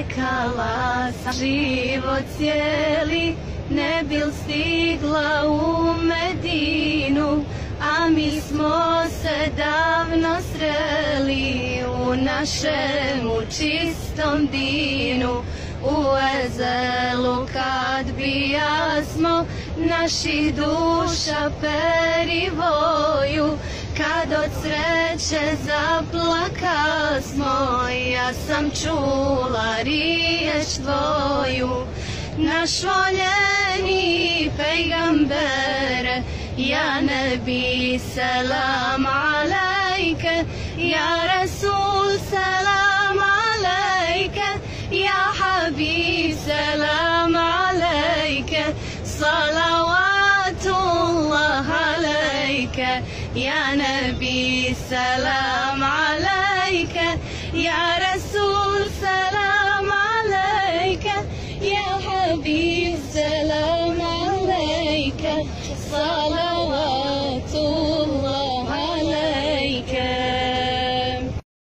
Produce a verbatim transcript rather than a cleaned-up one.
čekala sam život cijeli, ne bil stigla u Medinu, a mi smo se davno sreli u našemu čistom dinu. U ezelu kad bijasmo naših duša perivoju, kad od sreće zaplakasmo, ja sam čula riječ tvoju. Naš voljeni pejgambere, ja nebi selam alejke, ja Rasul selam alejke, ja Habib selam alejke, salavatullah alejke, ja nebi selam alejke, ja Rasul selam alejke, ya Habib selam aleyke, salavatullah.